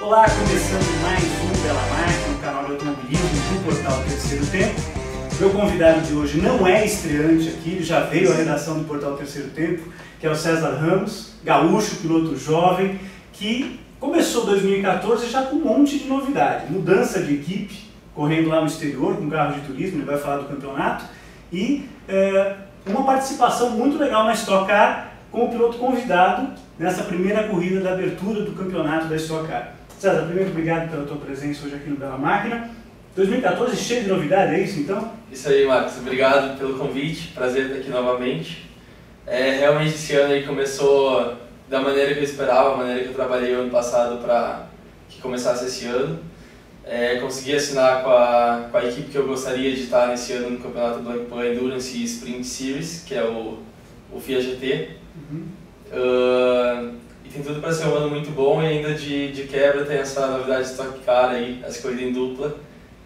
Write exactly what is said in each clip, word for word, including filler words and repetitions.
Olá, começando mais um Bela Máquina, um canal de automobilismo do portal Terceiro Tempo. Meu convidado de hoje não é estreante aqui, ele já veio à redação do portal Terceiro Tempo, que é o César Ramos, gaúcho, piloto jovem, que começou dois mil e quatorze já com um monte de novidade. Mudança de equipe, correndo lá no exterior com carro de turismo, ele vai falar do campeonato, e é, uma participação muito legal na Stock Car como piloto convidado nessa primeira corrida da abertura do campeonato da Stock Car. César, primeiro, obrigado pela tua presença hoje aqui no Bela Máquina. dois mil e quatorze cheio de novidade, é isso então? Isso aí, Marcos. Obrigado pelo convite. Prazer estar aqui novamente. É, realmente esse ano aí começou da maneira que eu esperava, a maneira que eu trabalhei o ano passado para que começasse esse ano. É, consegui assinar com a, com a equipe que eu gostaria de estar nesse ano no campeonato Blancpain Endurance Sprint Series, que é o, o F I A G T. Uhum. Uh, e tem tudo para ser um ano muito bom, e ainda de, de quebra tem essa novidade de Stock Car aí, essa corrida em dupla,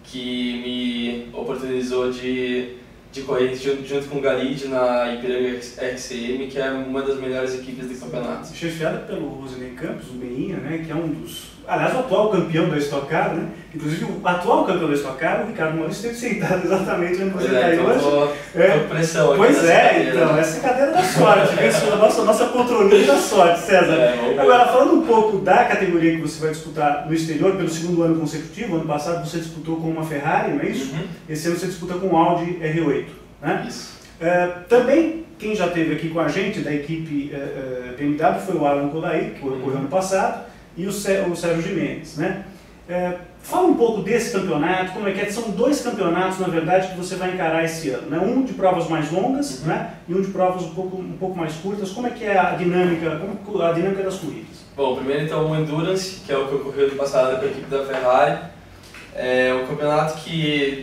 que me oportunizou de, de correr junto, junto com o Galide na Ipiranga R C M, que é uma das melhores equipes do campeonato. Chefiada pelo Rosinei Campos, o Meinha, né, que é um dos, aliás, o atual campeão da Stock Car, né? Inclusive o atual campeão da Stock Car, o Ricardo Maurício, esteve sentado exatamente onde você está é, então hoje. Tô, é. tô com pressão aqui. Pois é, cadeira, então, né? essa é a cadeira da sorte, a nossa, nossa poltroninha da sorte, César. É, Agora, falando um pouco da categoria que você vai disputar no exterior pelo segundo ano consecutivo, ano passado você disputou com uma Ferrari, não é isso? Uhum. Esse ano você disputa com um Audi R oito, né? Isso. É, também, quem já esteve aqui com a gente da equipe é, é, B M W foi o Alan Kodair, que ocorreu uhum. ano passado, e o, Cé, o Sérgio Gimenez, né? É, fala um pouco desse campeonato, como é que é? São dois campeonatos, na verdade, que você vai encarar esse ano, né? Um de provas mais longas, uhum. né? E um de provas um pouco, um pouco mais curtas. Como é que é a dinâmica, como a dinâmica das corridas? Bom, primeiro então o Endurance, que é o que ocorreu no passado com a equipe da Ferrari. É um campeonato que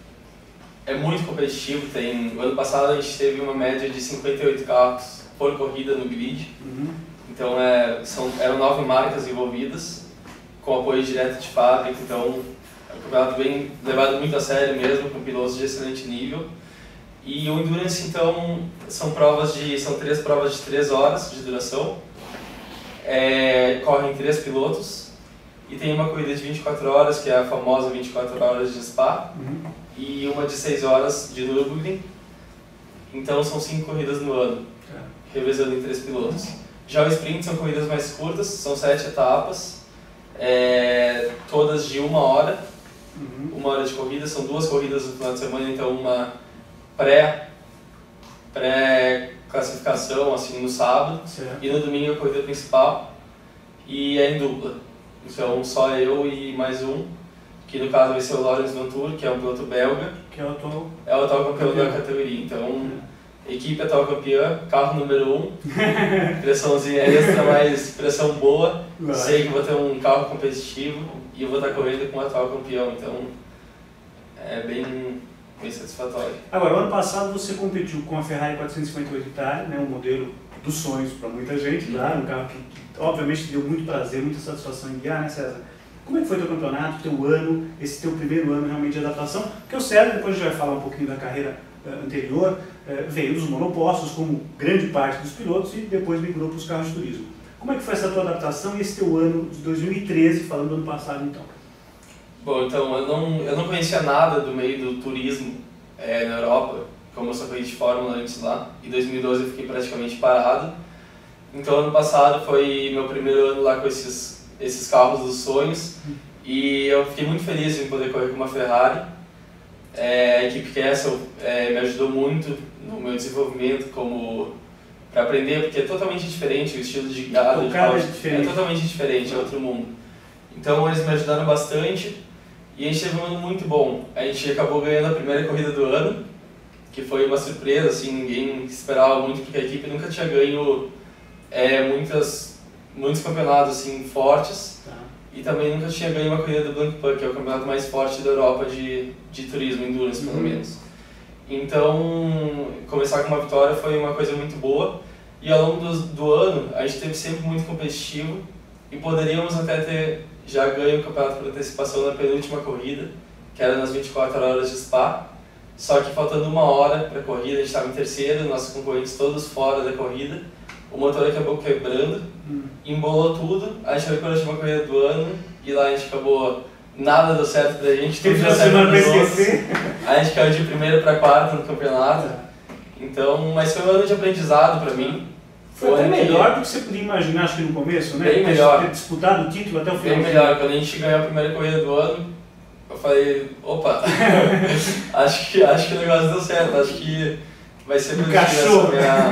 é muito competitivo. Tem, o ano passado a gente teve uma média de cinquenta e oito carros por corrida no grid. Uhum. Então é, são, eram nove marcas envolvidas, com apoio direto de fábrica. Então é um campeonato bem levado muito a sério mesmo, com pilotos de excelente nível. E o Endurance então são provas de são três provas de três horas de duração. É, correm três pilotos e tem uma corrida de vinte e quatro horas, que é a famosa vinte e quatro horas de Spa, uhum. e uma de seis horas de Nürburgring. Então são cinco corridas no ano, é. revezando em três pilotos. Já o Sprint são corridas mais curtas, são sete etapas, é, todas de uma hora, uhum. uma hora de corrida. São duas corridas no final de semana, então uma pré, pré-classificação assim, no sábado, certo. E no domingo a corrida principal, e é em dupla. Então só eu e mais um, que no caso vai ser o Laurens Vanthoor, que é um piloto belga, que é o atual, é o atual campeão, campeão da categoria. Então, é. equipe atual campeã, carro número um, pressãozinha extra, mas pressão boa. Vai. Sei que vou ter um carro competitivo e eu vou estar correndo com o atual campeão, então é bem, bem satisfatório. Agora, o ano passado você competiu com a Ferrari quatrocentos e cinquenta e oito Italia, né, um modelo dos sonhos para muita gente, uhum. tá? Um carro que obviamente deu muito prazer, muita satisfação em guiar, né, César? Como é que foi teu campeonato, teu ano, esse teu primeiro ano realmente de adaptação? Porque o César, depois a gente vai falar um pouquinho da carreira uh, anterior, uh, veio dos monopostos como grande parte dos pilotos e depois migrou para os carros de turismo. Como é que foi essa tua adaptação e esse teu ano de dois mil e treze, falando do ano passado então? Bom, então eu não, eu não conhecia nada do meio do turismo é, na Europa, como eu só corri de Fórmula antes lá. Em dois mil e doze eu fiquei praticamente parado. Então ano passado foi meu primeiro ano lá com esses, esses carros dos sonhos, e eu fiquei muito feliz em poder correr com uma Ferrari. É, a equipe Kessel é, me ajudou muito no meu desenvolvimento como para aprender, porque é totalmente diferente o estilo de guiada, de carro, é, é totalmente diferente, é outro mundo. Então eles me ajudaram bastante e a gente teve um ano muito bom. A gente acabou ganhando a primeira corrida do ano, que foi uma surpresa, assim, ninguém esperava muito, porque a equipe nunca tinha ganho É, muitas, muitos campeonatos assim, fortes, tá. E também nunca tinha ganho uma corrida do Blancpain, que é o campeonato mais forte da Europa de, de turismo, endurance, pelo uhum. menos. Então, começar com uma vitória foi uma coisa muito boa, e ao longo do, do ano a gente teve sempre muito competitivo, e poderíamos até ter já ganho o campeonato por antecipação na penúltima corrida, que era nas vinte e quatro horas de Spa, só que faltando uma hora para a corrida, a gente estava em terceiro, nossos concorrentes todos fora da corrida. o motor acabou quebrando, hum. embolou tudo, a gente foi para a última corrida do ano e lá a gente acabou, nada deu certo pra gente, tudo deu certo pros outros. A gente caiu de primeiro para quarto no campeonato, então, mas foi um ano de aprendizado para mim. Foi até melhor do que você podia imaginar, acho que no começo, né? Bem melhor. Ter disputado o título até o final. Bem melhor, quando a gente ganhou a primeira corrida do ano, eu falei, opa, acho, que, acho que o negócio deu certo, acho que vai ser positivo.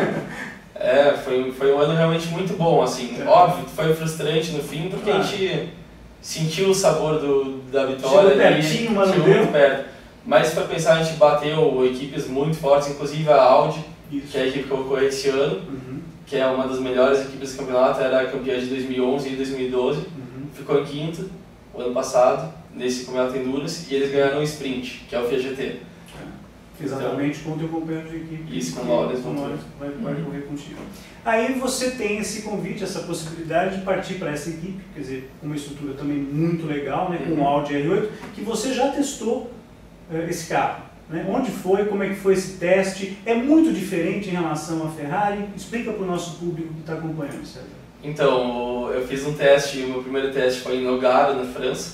É, foi, foi um ano realmente muito bom, assim. É. Óbvio, foi frustrante no fim, porque ah. a gente sentiu o sabor do, da vitória. Chegou pertinho, mas não deu. Muito perto. Mas se for pensar, a gente bateu equipes muito fortes, inclusive a Audi, Isso. que é a equipe que eu vou correr esse ano, uhum. que é uma das melhores equipes do campeonato, era campeã de dois mil e onze e dois mil e doze, uhum. ficou em quinto o ano passado, nesse campeonato Endurance, e eles ganharam o Sprint, que é o F I A G T. Exatamente, então, com o teu companheiro de equipe. Isso, com o Lawrence vai, vai uhum. correr contigo. Aí você tem esse convite, essa possibilidade de partir para essa equipe, quer dizer, uma estrutura também muito legal, né, com o Audi R oito, que você já testou uh, esse carro. Né? Onde foi, como é que foi esse teste? É muito diferente em relação à Ferrari? Explica para o nosso público que está acompanhando, César. Então, eu fiz um teste, o meu primeiro teste foi em Nogaro, na França,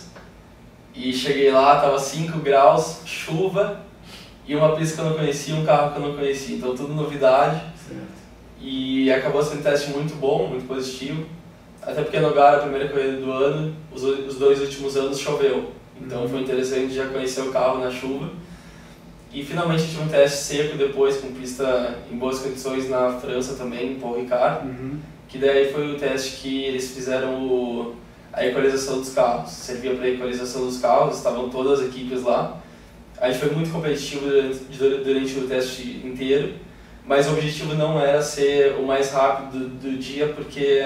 e cheguei lá, estava cinco graus, chuva, e uma pista que eu não conhecia, um carro que eu não conhecia, então tudo novidade. Certo. E acabou sendo um teste muito bom, muito positivo, até porque Nogaro, a primeira corrida do ano, os, os dois últimos anos choveu, então uhum. foi interessante já conhecer o carro na chuva. E finalmente tive um teste seco depois, com pista em boas condições na França também, em Paul Ricard, uhum. que daí foi o teste que eles fizeram o, a equalização dos carros, servia para a equalização dos carros, estavam todas as equipes lá. A gente foi muito competitivo durante, durante o teste inteiro, mas o objetivo não era ser o mais rápido do, do dia, porque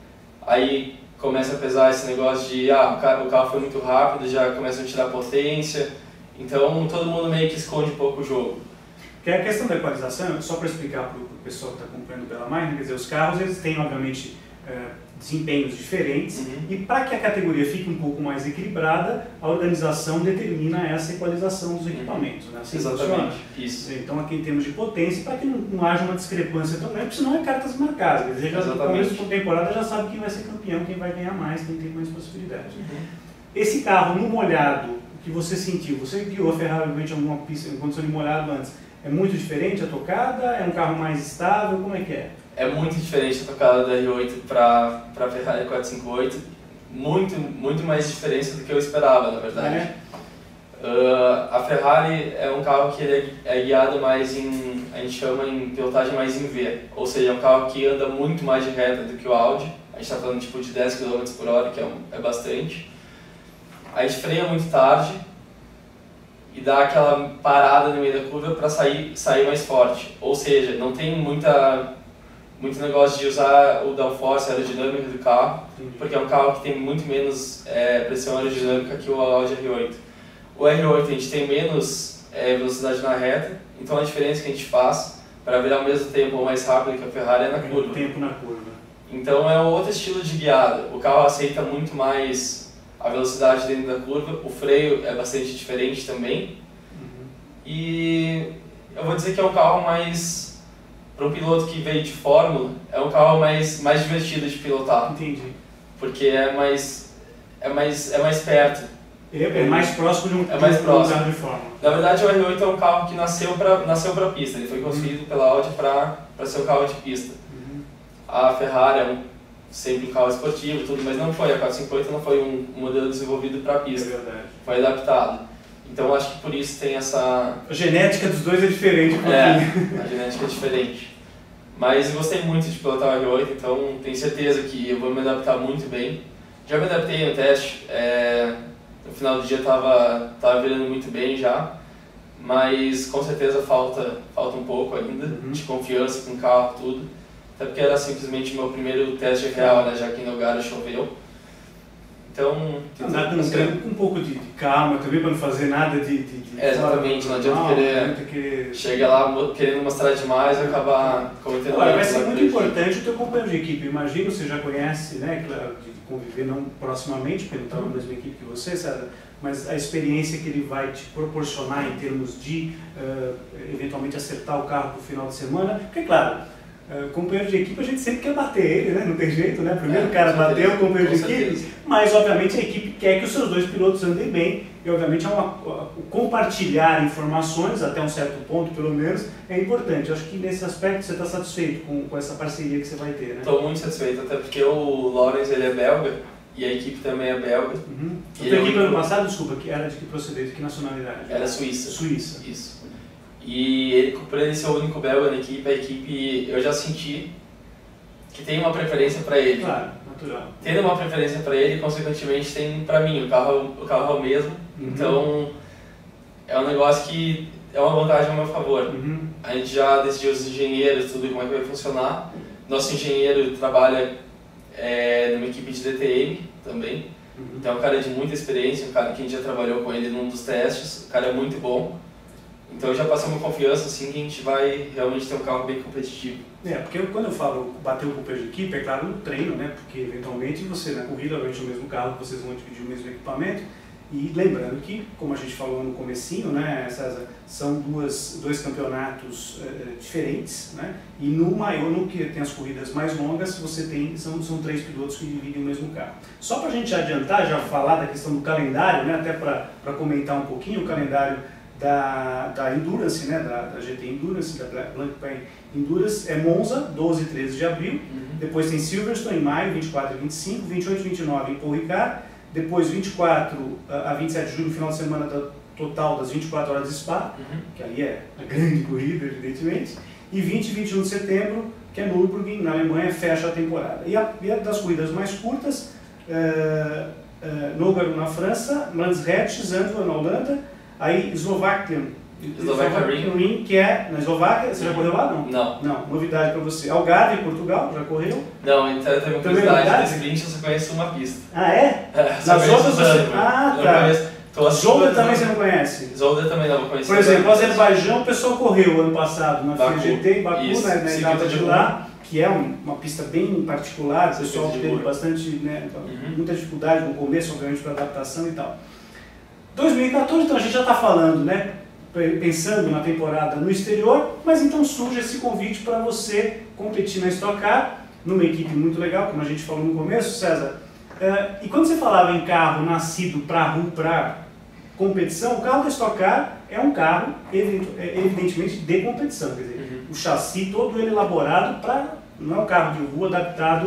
aí começa a pesar esse negócio de ah, o carro, o carro foi muito rápido, já começam a tirar potência, então todo mundo meio que esconde um pouco o jogo. Que a questão da equalização, só para explicar para o pessoal que está acompanhando pela Mine, quer dizer, os carros eles têm obviamente é, desempenhos diferentes, uhum. e para que a categoria fique um pouco mais equilibrada, a organização determina essa equalização dos equipamentos. Né? Assim Exatamente. Isso. Então aqui em termos de potência, para que não, não haja uma discrepância tão grande, porque senão é cartas marcadas. Quer dizer, já no começo da temporada já sabe quem vai ser campeão, quem vai ganhar mais, quem tem mais possibilidade. Uhum. Esse carro no molhado, o que você sentiu? Você guiou a Ferrari em alguma pista em condição de molhado antes? É muito diferente a tocada? É um carro mais estável? Como é que é? É muito diferente a tocada da R oito para a Ferrari quatrocentos e cinquenta e oito, muito, muito mais diferença do que eu esperava, na verdade. É. Uh, a Ferrari é um carro que ele é, é guiado mais em, a gente chama em pilotagem mais em V, ou seja, é um carro que anda muito mais de reta do que o Audi, a gente está falando tipo de dez quilômetros por hora, que é, um, é bastante. A gente freia muito tarde e dá aquela parada no meio da curva para sair, sair mais forte, ou seja, não tem muita... muito negócio de usar o downforce, a aerodinâmica do carro, porque é um carro que tem muito menos é, pressão aerodinâmica que o Audi R oito. O R oito a gente tem menos é, velocidade na reta, então a diferença que a gente faz para virar ao mesmo tempo ou mais rápido que a Ferrari é na curva. Tempo na curva. Então é um outro estilo de guiada. O carro aceita muito mais a velocidade dentro da curva, o freio é bastante diferente também. Uhum. E eu vou dizer que é um carro mais... para um piloto que veio de Fórmula, é um carro mais, mais divertido de pilotar. Entendi. Porque é mais, é mais, é mais perto. É, é mais próximo de um, é mais de um próximo. carro de Fórmula. Na verdade, o R oito é um carro que nasceu para nasceu para pista. Ele foi construído uhum. pela Audi para ser um carro de pista. Uhum. A Ferrari é um, sempre um carro esportivo e tudo, mas não foi. A quatrocentos e cinquenta não foi um, um modelo desenvolvido para pista. É verdade. Foi adaptado. Então acho que por isso tem essa... A genética dos dois é diferente. Um é, a genética é diferente. Mas eu gostei muito de pilotar o R oito, então tenho certeza que eu vou me adaptar muito bem. Já me adaptei no teste, é, no final do dia estava tava virando muito bem já, mas com certeza falta, falta um pouco ainda uhum. de confiança com o carro, tudo. Até porque era simplesmente o meu primeiro teste real, né, já que em Nogaro choveu. Então, andar com, com um pouco de, de calma também, para não fazer nada de... de, de é, exatamente, não adianta não, querer... Que... Chega lá querendo mostrar demais e acabar cometendo... Olha, vai ser muito importante o teu companheiro de equipe. Imagino, você já conhece, né, claro, de conviver não proximamente, porque ele está na mesma equipe que você, César, mas a experiência que ele vai te proporcionar em termos de, uh, eventualmente, acertar o carro para o final de semana. Porque, claro, Uh, companheiro de equipe, a gente sempre quer bater ele, né? Não tem jeito, né? Primeiro é, o cara bateu o companheiro com de equipe, certeza. Mas obviamente a equipe quer que os seus dois pilotos andem bem e obviamente é uma, compartilhar informações até um certo ponto, pelo menos, é importante. Eu acho que nesse aspecto você está satisfeito com, com essa parceria que você vai ter, né? Estou muito satisfeito, até porque o Lawrence ele é belga e a equipe também é belga. Uhum. A tua ele equipe é um... ano passado, desculpa, que era de que procedência, de que nacionalidade? Era suíça. Suíça. Isso. E ele, por ele ser o único belga na equipe, a equipe eu já senti que tem uma preferência para ele. Claro, natural. Tendo uma preferência para ele, consequentemente tem para mim, o carro, o carro é o mesmo, uhum. Então é um negócio que é uma vantagem a meu favor. Uhum. A gente já decidiu os engenheiros, tudo como é que vai funcionar. Nosso engenheiro trabalha é, numa equipe de D T M também, uhum. Então é um cara de muita experiência, um cara que a gente já trabalhou com ele num dos testes, o cara é muito bom. Então já passamos confiança assim que a gente vai realmente ter um carro bem competitivo. É, porque eu, quando eu falo bater o companheiro de equipe, é claro no treino, né? Porque eventualmente você na corrida vai ter o mesmo carro, vocês vão dividir o mesmo equipamento. E lembrando que, como a gente falou no comecinho, né, César, são duas, dois campeonatos uh, diferentes, né? E no maior, no que tem as corridas mais longas, você tem, são, são três pilotos que dividem o mesmo carro. Só para a gente adiantar, já falar da questão do calendário, né? Até para comentar um pouquinho o calendário Da, da Endurance, né, da, da G T Endurance, da Blancpain Endurance, é Monza, doze e treze de abril, uhum. Depois tem Silverstone em maio, vinte e quatro e vinte e cinco, vinte e oito e vinte e nove em Paul Ricard, depois vinte e quatro a vinte e sete de julho, final de semana da, total das vinte e quatro horas de Spa, uhum. Que aí é a grande corrida, evidentemente, e vinte e vinte e um de setembro, que é Nürburgring, na Alemanha, fecha a temporada. E a, e a das corridas mais curtas, uh, uh, Nogaro na França, Mansret, Zandvoort na Holanda, aí Eslováquia, Eslováquia Ring, que é na Eslováquia. Você já correu lá? Não. Não. Não, novidade para você. Algarve, Portugal, já correu? Não, então tem uma curiosidade, desse sprint eu só conheço uma pista. Ah, é? é Nas outras você... Ah, tá. Zolder também você não conhece? Zolder também não vou conhecer. Por exemplo, o Azerbaijão, o pessoal correu ano passado na F G T, em Baku, isso, na, na etapa de lá, que é um, uma pista bem particular, o pessoal teve bastante, né, uhum. muita dificuldade no começo, obviamente, para adaptação e tal. dois mil e quatorze, então a gente já está falando, né, pensando na temporada no exterior, mas então surge esse convite para você competir na Stock Car, numa equipe muito legal, como a gente falou no começo, César. Uh, e quando você falava em carro nascido para rua, para competição, o carro da Stock Car é um carro, evidentemente, de competição. Quer dizer, uhum. O chassi todo ele elaborado para, não é um carro de rua adaptado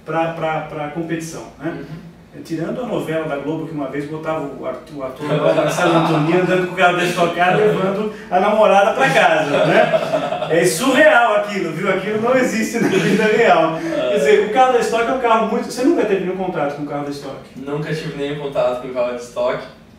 para competição, né? Uhum. Tirando a novela da Globo que uma vez botava o ator, o ator Marcelo Antoni andando com o carro da Stock Car levando a namorada para casa, né? É surreal aquilo, viu? Aquilo não existe na vida real. Quer dizer, o carro da Stock é um carro muito... Você nunca teve nenhum contato com o carro da Stock? Nunca tive nenhum contato com o carro da Stock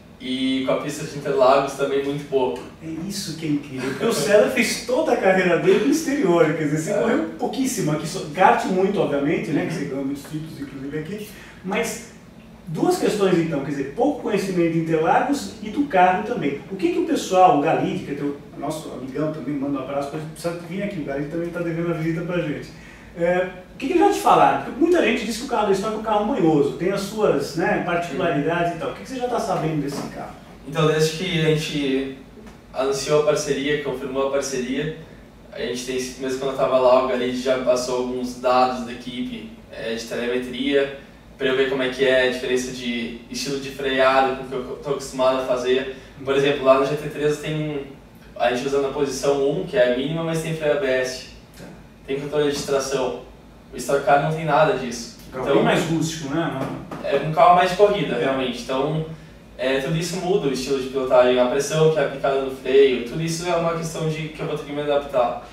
e com a pista de Interlagos também muito pouco. É isso que é incrível, porque o César fez toda a carreira dele no exterior, quer dizer, você é. correu pouquíssimo aqui, kart muito, obviamente, né? Que você ganhou muitos títulos, inclusive aqui, mas... Duas questões então, quer dizer, pouco conhecimento de Interlagos e do carro também. O que que o pessoal, o Galide, que é teu nosso amigão também, manda um abraço, precisa vir aqui, o Galide também está devendo a visita pra gente. É, o que que ele já te falaram? Porque muita gente diz que o carro da Stock é um carro manhoso, tem as suas, né, particularidades e tal. O que que você já está sabendo desse carro? Então, desde que a gente anunciou a parceria, confirmou a parceria, a gente tem, mesmo quando eu estava lá, o Galide já passou alguns dados da equipe é, de telemetria, para eu ver como é que é a diferença de estilo de freada com o que eu estou acostumado a fazer. Por exemplo, lá no G T três tem, a gente usando a posição um, que é a mínima, mas tem freio A B S, tem controle de tração. O Stock Car não tem nada disso. É um carro bem mais rústico, né? É um carro mais de corrida, realmente. Então, é, tudo isso muda o estilo de pilotagem, a pressão que é aplicada no freio, tudo isso é uma questão de que eu vou ter que me adaptar.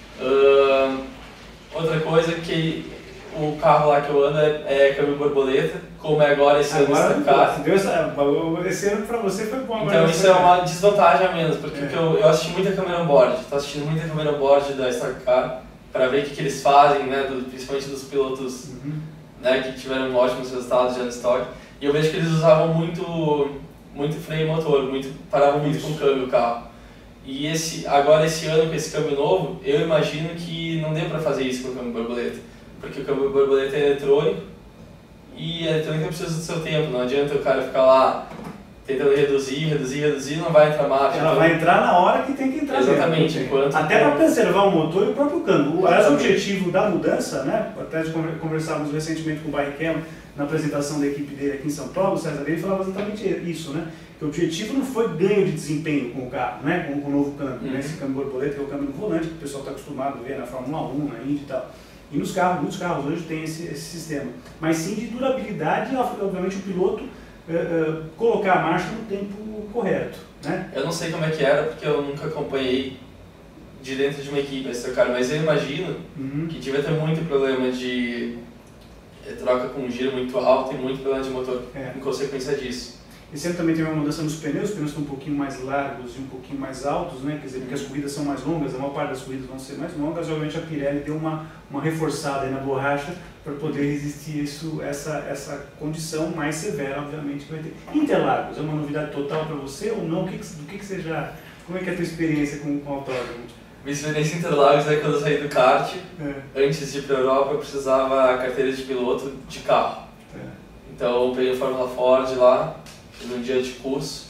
Uh, outra coisa que o carro lá que eu ando é, é câmbio borboleta, como é agora esse ano Stock Car. Esse ano pra você foi bom. Então isso é uma desvantagem a menos, porque é. eu, eu assisti muita câmera on-board, estou assistindo muita câmera on-board da Stock Car, para ver o que, que eles fazem, né, do, principalmente dos pilotos uhum. né, que tiveram ótimos resultados já no Stock. E eu vejo que eles usavam muito, muito freio motor, muito, paravam muito com o câmbio o carro. E esse, agora esse ano com esse câmbio novo, eu imagino que não dê para fazer isso com o câmbio borboleta. Porque o câmbio borboleta é eletrônico e a eletrônica precisa do seu tempo, não adianta o cara ficar lá tentando reduzir, reduzir, reduzir, não vai entrar marcha. Ela então... vai entrar na hora que tem que entrar. Exatamente. Mesmo, enquanto até para preservar o motor e o próprio câmbio. Aliás, o objetivo da mudança, né? Até conversávamos recentemente com o Barrichello na apresentação da equipe dele aqui em São Paulo, o César, ele falava exatamente isso, né? Que o objetivo não foi ganho de desempenho com o carro, né? Com, com o novo câmbio, uhum. né? Esse câmbio borboleta, que é o câmbio no volante, que o pessoal está acostumado a ver na Fórmula um, na Indy e tal. E nos carros, muitos carros hoje têm esse, esse sistema. Mas sim de durabilidade e, obviamente, o piloto uh, uh, colocar a marcha no tempo correto, né? Eu não sei como é que era, porque eu nunca acompanhei de dentro de uma equipe esse cara, mas eu imagino uhum. que devia ter muito problema de troca com um giro muito alto e muito problema de motor é. em consequência disso. Esse ano também teve uma mudança nos pneus, os pneus estão um pouquinho mais largos e um pouquinho mais altos, né? Quer dizer, porque as corridas são mais longas, a maior parte das corridas vão ser mais longas, obviamente a Pirelli deu uma, uma reforçada aí na borracha para poder resistir isso, essa, essa condição mais severa, obviamente, que vai ter. Interlagos, é uma novidade total para você ou não? O que, do que, que você já... Como é que é a tua experiência com, com o autódromo? Minha experiência em Interlagos é quando eu saí do kart, é. antes de ir para a Europa, eu precisava a carteira de piloto de carro. É. Então eu peguei a Fórmula Ford lá, num dia de curso,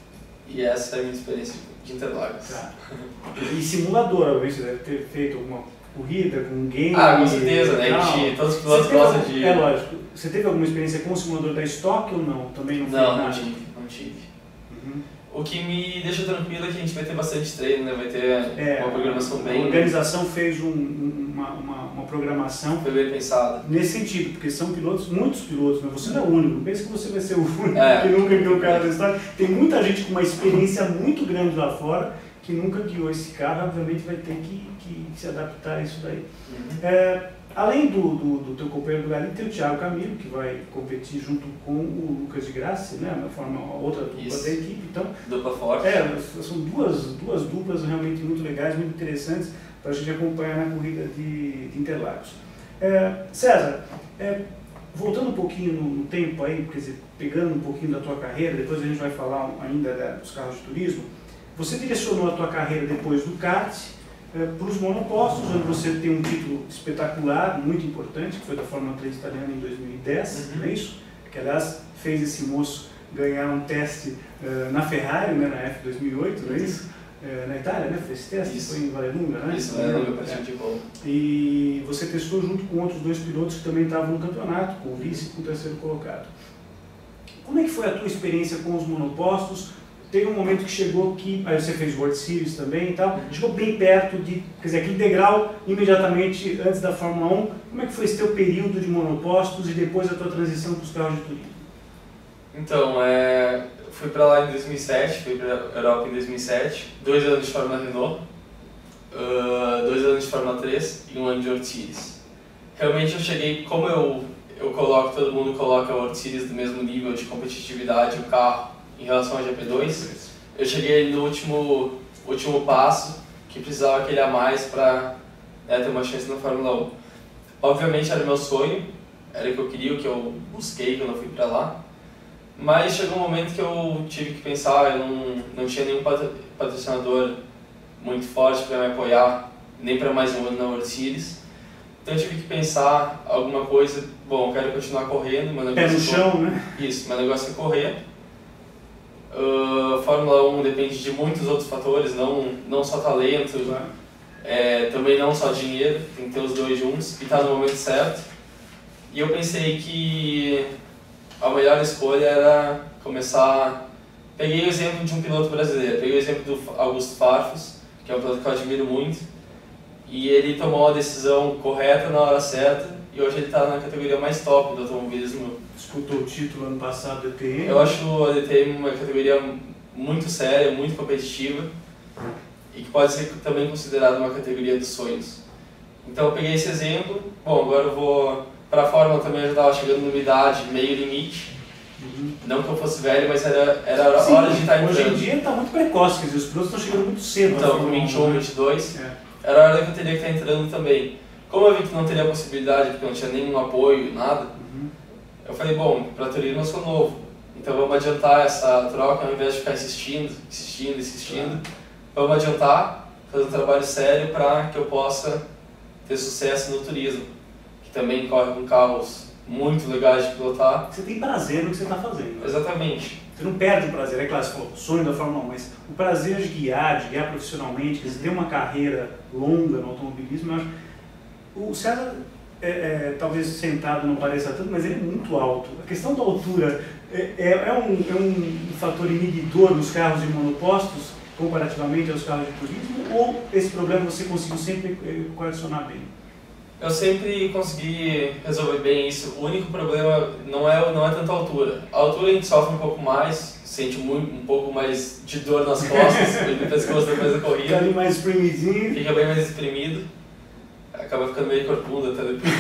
e essa é a minha experiência de Interlagos. Tá. E simulador, obviamente, você deve ter feito alguma corrida com um game? Ah, com certeza, né? A gente, todos os pilotos gostam de... É lógico. Você teve alguma experiência com o simulador da Stock ou não? Também não foi Não, nada? não tive, não tive. Uhum. O que me deixa tranquilo é que a gente vai ter bastante treino, né? Vai ter é, uma programação bem... A organização fez um, uma, uma, uma programação... Foi bem pensada. Nesse sentido, porque são pilotos, muitos pilotos, mas você não é o único. Não pense que você vai ser o único é. que nunca guiou o carro da história. Tem muita gente com uma experiência muito grande lá fora que nunca guiou esse carro, obviamente vai ter que, que se adaptar a isso daí. Uhum. É, além do, do, do teu companheiro do Galinho, tem o Thiago Camilo, que vai competir junto com o Lucas de Grassi, né, na forma outra dupla Isso. da equipe. Então, dupla forte. É, são duas, duas duplas realmente muito legais, muito interessantes para a gente acompanhar na corrida de, de Interlagos. É, César, é, voltando um pouquinho no, no tempo aí, quer dizer, pegando um pouquinho da tua carreira, depois a gente vai falar ainda da, dos carros de turismo. Você direcionou a tua carreira depois do kart eh, para os monopostos, onde você tem um título espetacular, muito importante, que foi da Fórmula três italiana em dois mil e dez, uhum. não é isso? Que, aliás, fez esse moço ganhar um teste uh, na Ferrari, né, na F dois mil e oito, não é isso? Uh, na Itália, né? Fez esse teste, isso. Foi em Vallelunga, né? Isso, Vallelunga, para de bom. E você testou junto com outros dois pilotos que também estavam no campeonato, com o vice e com o terceiro colocado. Como é que foi a tua experiência com os monopostos? Teve um momento que chegou que, aí você fez World Series também e tal, chegou bem perto de, quer dizer, aquele degrau imediatamente antes da Fórmula um. Como é que foi esse teu período de monopostos e depois a tua transição para os carros de turismo? Então, é, fui para lá em dois mil e sete, fui para a Europa em dois mil e sete, dois anos de Fórmula Renault, uh, dois anos de Fórmula três e um ano de World Series. Realmente eu cheguei, como eu, eu coloco, todo mundo coloca a World Series do mesmo nível de competitividade, o carro, em relação ao G P dois, eu cheguei no último, último passo, que precisava aquele a mais para né, ter uma chance na Fórmula um. Obviamente era meu sonho, era o que eu queria, o que eu busquei quando eu fui para lá, mas chegou um momento que eu tive que pensar, eu não, não tinha nenhum patrocinador muito forte para me apoiar, nem para mais um ano na World Series, então eu tive que pensar alguma coisa, bom, eu quero continuar correndo, meu negócio Pé no chão, né? Isso, meu negócio é correr. Uh, Fórmula um depende de muitos outros fatores, não, não só talento, claro. é, também não só dinheiro, tem que ter os dois juntos e estar no momento certo. E eu pensei que a melhor escolha era começar... Peguei o exemplo de um piloto brasileiro, peguei o exemplo do Augusto Farfus, que é um piloto que eu admiro muito, e ele tomou a decisão correta na hora certa, e hoje ele está na categoria mais top do automobilismo. Disputou o título ano passado da D T M. Eu acho a D T M uma categoria muito séria, muito competitiva e que pode ser também considerada uma categoria dos sonhos. Então eu peguei esse exemplo, bom, agora eu vou para a Fórmula também, eu já estava chegando numa idade meio limite, uhum. não que eu fosse velho, mas era, era Sim, hora de estar entrando. Hoje em dia está muito precoce, quer dizer, os pilotos estão chegando muito cedo. Então, com vinte e um, vinte e dois, é. era a hora que eu teria que estar entrando também. Como eu vi que não teria possibilidade, porque não tinha nenhum apoio, nada, uhum. eu falei, bom, para turismo eu sou novo, então vamos adiantar essa troca, ao invés de ficar insistindo, insistindo, insistindo, vamos adiantar, fazer um trabalho sério para que eu possa ter sucesso no turismo, que também corre com carros muito legais de pilotar. Você tem prazer no que você está fazendo. Exatamente. você não perde o prazer, é claro, você falou, sonho da Fórmula um, mas o prazer de guiar, de guiar profissionalmente, quer dizer, ter uma carreira longa no automobilismo, eu acho, o César, é, é, talvez sentado não pareça tanto, mas ele é muito alto. A questão da altura é, é, é, um, é um fator inibidor nos carros de monopostos, comparativamente aos carros de turismo, ou esse problema você conseguiu sempre equacionar bem? Eu sempre consegui resolver bem isso. O único problema não é, não é tanto a altura. A altura a gente sofre um pouco mais, sente muito, um pouco mais de dor nas costas, no pescoço depois da corrida. Fica ali mais espremidinho. Fica bem mais espremido. Acaba ficando meio corcunda até depois.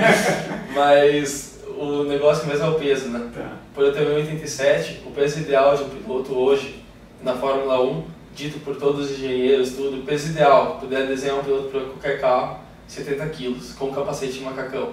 Mas o negócio mesmo é o peso, né? Tá. Por eu ter um oitenta e sete, o peso ideal de um piloto hoje, na Fórmula um, dito por todos os engenheiros, tudo, o peso ideal, puder desenhar um piloto para qualquer carro, setenta quilos, com capacete de macacão.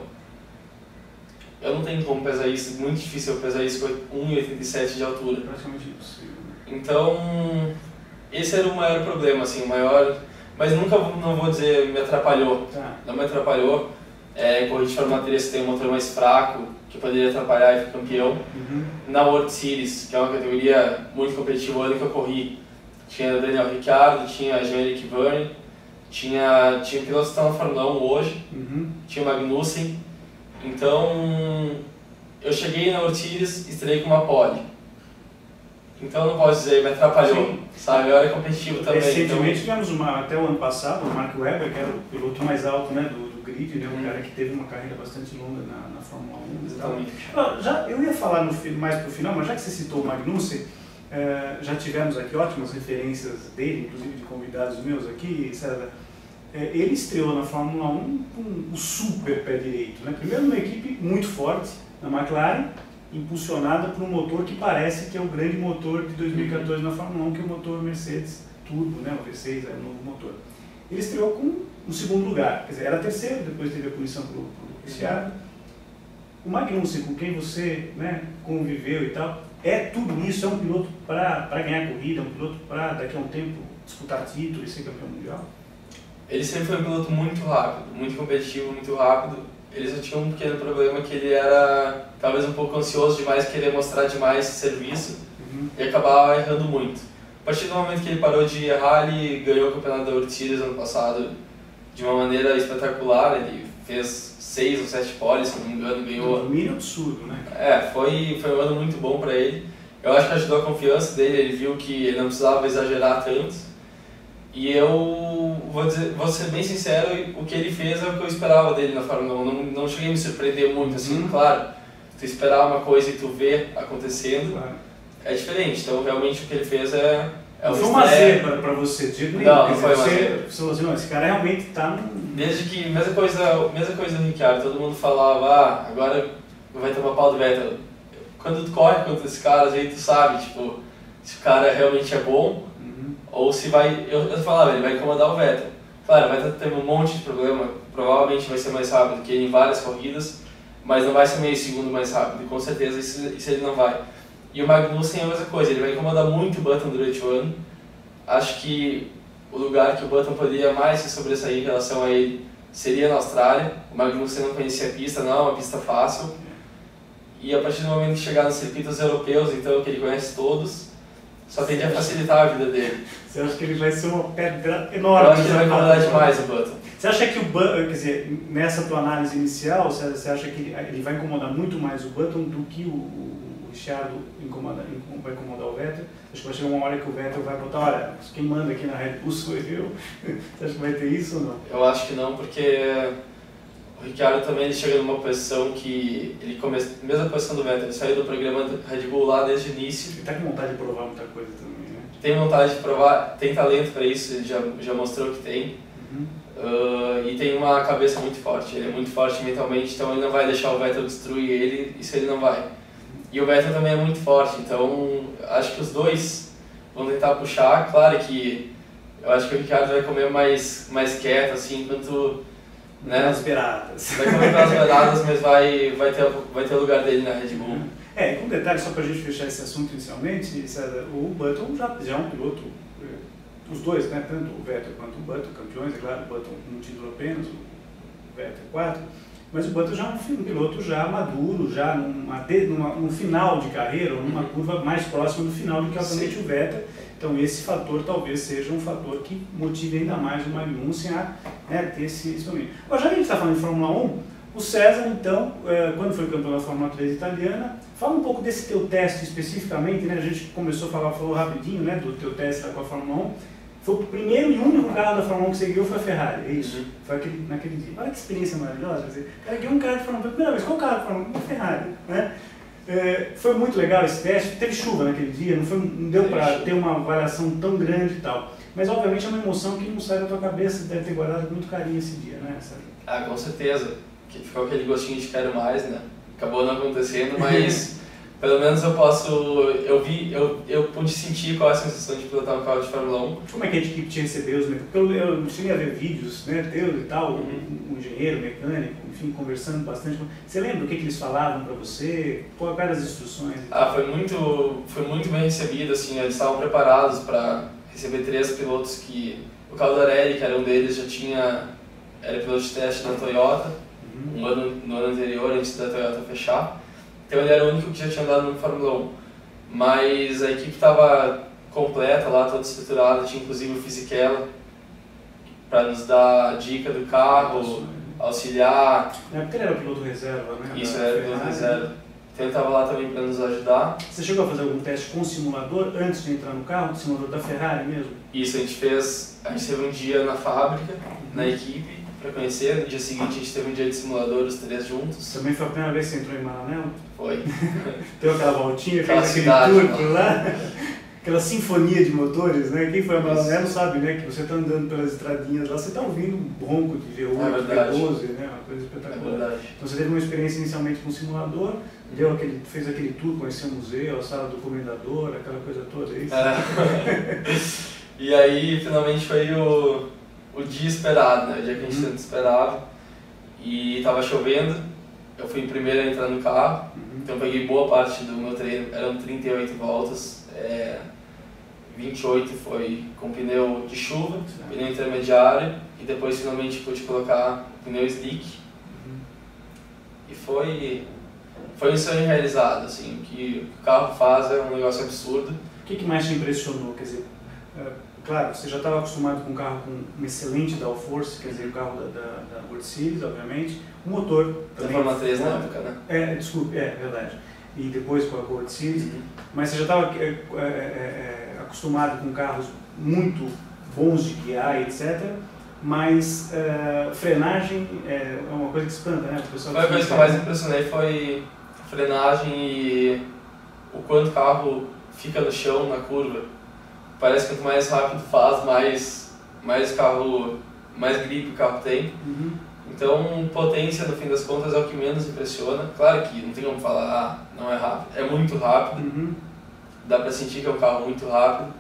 Eu não tenho como pesar isso, muito difícil eu pesar isso com um e oitenta e sete de altura. Praticamente impossível. Então, esse era o maior problema, assim, o maior... Mas nunca, não vou dizer, me atrapalhou. Tá. Não me atrapalhou. É, em corrida de Fórmula três você tem um motor mais fraco, que poderia atrapalhar e ficar campeão. Uhum. Na World Series, que é uma categoria muito competitiva, o ano que eu corri, tinha Daniel Ricciardo, tinha Jean-Eric Vergne, tinha, tinha pilotos que estão na Fórmula um hoje, Uhum. tinha o Magnussen. Então, eu cheguei na World Series e estrei com uma pole. Então não posso dizer, me atrapalhou, Sim. sabe? Eu era competitivo também. Recentemente então... tivemos uma, até o ano passado, o Mark Webber, que era o piloto mais alto, né, do, do grid, né, um Hum. cara que teve uma carreira bastante longa na, na Fórmula um. Exatamente. Ah, já, eu ia falar no, mais para o final, mas já que você citou o Magnussen, eh, já tivemos aqui ótimas referências dele, inclusive de convidados meus aqui, César. Eh, ele estreou na Fórmula um com um super pé direito, né? Primeiro numa equipe muito forte, na McLaren, impulsionada por um motor que parece que é o grande motor de dois mil e quatorze na Fórmula um, que é o motor Mercedes Turbo, né, o V seis, é o novo motor. Ele estreou com um segundo lugar, quer dizer, era terceiro, depois teve a punição pelo Ricciardo. O Magnussen, com quem você, né, conviveu e tal, é tudo isso, é um piloto para ganhar corrida, é um piloto para daqui a um tempo disputar título e ser campeão mundial? Ele sempre foi um piloto muito rápido, muito competitivo, muito rápido. Ele só tinha um pequeno problema, que ele era talvez um pouco ansioso demais, querer mostrar demais serviço, uhum. e acabava errando muito. A partir do momento que ele parou de errar, ele ganhou o campeonato da World Series ano passado de uma maneira espetacular. Ele fez seis ou sete poles, se não me engano, ganhou... Um domínio absurdo, né? É, foi, foi um ano muito bom para ele. Eu acho que ajudou a confiança dele, ele viu que ele não precisava exagerar tanto. E eu vou, dizer, vou ser bem sincero, o que ele fez é o que eu esperava dele na Fórmula um. Não, não cheguei a me surpreender muito, assim, uhum. Claro. Tu esperar uma coisa e tu ver acontecendo, claro. É diferente. Então, realmente, o que ele fez é... é não foi um lazer para você, de jeito nenhum. Não, não foi um lazer. Você falou assim, não, esse cara realmente está no... Desde que, mesma coisa, mesma coisa do Ricciardo, todo mundo falava, ah, agora vai tomar pau do Vettel. Quando tu corre contra esse cara, aí tu sabe, tipo, se o cara realmente é bom, ou se vai, eu, eu falava, ele vai incomodar o Vettel. Claro, vai ter um monte de problema, provavelmente vai ser mais rápido que ele em várias corridas, mas não vai ser meio segundo mais rápido, e com certeza isso, isso ele não vai. E o Magnussen é a mesma coisa, ele vai incomodar muito o Button durante o ano. Acho que o lugar que o Button poderia mais se sobressair em relação a ele seria na Austrália. O Magnussen não conhecia a pista, não é uma pista fácil. E a partir do momento que chegar nos circuitos europeus, então, que ele conhece todos, só tende a facilitar a vida dele. Você acha que ele vai ser uma pedra enorme? Eu acho que ele vai incomodar demais o Button. Você acha que o Button, quer dizer, nessa tua análise inicial, você acha que ele vai incomodar muito mais o Button do que o, o Ricciardo incomoda, vai incomodar o Vettel? Acho que vai chegar uma hora que o Vettel vai botar, olha, quem manda aqui na Red Bull sou eu. Você acha que vai ter isso ou não? Eu acho que não, porque o Ricciardo também ele chega numa posição que ele começa, mesma posição do Vettel, ele saiu do programa do Red Bull lá desde o início. Ele está com vontade de provar muita coisa também, né? Tem vontade de provar, tem talento para isso, ele já, já mostrou que tem. Uhum. Uh, e tem uma cabeça muito forte, ele é muito forte mentalmente, então ele não vai deixar o Vettel destruir ele, isso ele não vai. E o Vettel também é muito forte, então acho que os dois vão tentar puxar. Claro que eu acho que o Ricciardo vai comer mais, mais quieto, assim, enquanto... Né? Pelas beiradas. Vai comer pelas beiradas, mas vai, vai, ter, vai ter o lugar dele na Red Bull. É, e com um detalhe, só para a gente fechar esse assunto inicialmente, César, o Button já, já é um piloto, os dois, né, tanto o Vettel quanto o Button, campeões, é claro, o Button um título apenas, o Vettel quatro, Mas o Button já é um, um piloto já maduro, já numa, numa, num final de carreira, ou numa curva mais próxima do final do que obviamente o Vettel. Então esse fator talvez seja um fator que motive ainda mais o Magnussen a, né, ter esse, esse domínio. Agora, já que a gente está falando de Fórmula um, o César, então, é, quando foi campeão da Fórmula três italiana, fala um pouco desse teu teste especificamente, né? A gente começou a falar, falou rapidinho, né, do teu teste lá com a Fórmula um. Foi o primeiro e único carro da Fórmula um que você guiou foi a Ferrari, é isso? Uhum. Foi aquele, naquele dia. Olha que experiência maravilhosa, quer dizer, o cara guiou um carro de Fórmula um, primeira vez, qual carro de Fórmula um? Uma Ferrari, né? É, foi muito legal esse teste, teve chuva naquele dia, não, foi, não deu para ter uma variação tão grande e tal. Mas obviamente é uma emoção que não sai da tua cabeça, deve ter guardado muito carinho esse dia, né? Ah, com certeza. Ficou aquele gostinho de quero mais, né? Acabou não acontecendo, mas pelo menos eu posso, eu vi, eu, eu pude sentir qual é a sensação de pilotar um carro de Fórmula um. Como é que a equipe te recebeu? Eu, eu cheguei a ver vídeos, né, teu e tal, uhum. um, um engenheiro, mecânico, enfim, conversando bastante. Você lembra o que, que eles falavam para você? Quais eram as instruções? Ah, foi muito, foi muito bem recebido, assim, eles estavam preparados para receber três pilotos que... O Caldarelli, que era um deles, já tinha, era piloto de teste na Toyota, uhum. um ano, no ano anterior, antes da Toyota fechar. Então ele era o único que já tinha andado no Fórmula um. Mas a equipe estava completa lá, toda estruturada, tinha inclusive o Fisichella para nos dar dica do carro, auxiliar. É porque ele era o piloto reserva, né? Isso, era o piloto reserva. Então ele estava lá também para nos ajudar. Você chegou a fazer algum teste com o simulador antes de entrar no carro, o simulador da Ferrari mesmo? Isso, a gente fez, a gente teve um dia na fábrica, uhum. na equipe, para conhecer. No dia seguinte a gente teve um dia de simulador, os três juntos. Também foi a primeira vez que você entrou em Maranello? Foi. Deu aquela voltinha, fez aquele tour por lá, aquela sinfonia de motores, né? Quem foi a Maranello sabe, né? Que você está andando pelas estradinhas lá, você está ouvindo um ronco de V oito, é V doze, né? Uma coisa espetacular. É verdade. Então você teve uma experiência inicialmente com o simulador, deu aquele, fez aquele tour, conheceu o museu, a sala do comendador, aquela coisa toda, é isso? É. E aí finalmente foi o, o dia esperado, né? O dia que a gente tanto esperava. E estava chovendo, eu fui o primeiro a entrar no carro, uhum. então peguei boa parte do meu treino, eram trinta e oito voltas, é, vinte e oito foi com pneu de chuva, uhum. pneu intermediário, e depois finalmente pude colocar pneu slick. Uhum. E foi, foi um sonho realizado, assim, o que o carro faz é um negócio absurdo. O que, que mais te impressionou? Quer dizer, é, claro, você já estava acostumado com um carro com um excelente downforce, quer dizer, o carro da, da, da World Series, obviamente, o motor também. Da Fórmula três na época, né? É, desculpe, é verdade. E depois com a World Series, uhum. mas você já estava é, é, é, acostumado com carros muito bons de guiar, etcétera. Mas é, frenagem é uma coisa que espanta, né? O pessoal foi a coisa que eu mais impressionei foi a frenagem e o quanto o carro fica no chão na curva. Parece que quanto mais rápido faz, mais, mais carro, mais grip o carro tem. Uhum. Então, potência, no fim das contas, é o que menos impressiona. Claro que não tem como falar, ah, não é rápido. É muito rápido, uhum. dá pra sentir que é um carro muito rápido,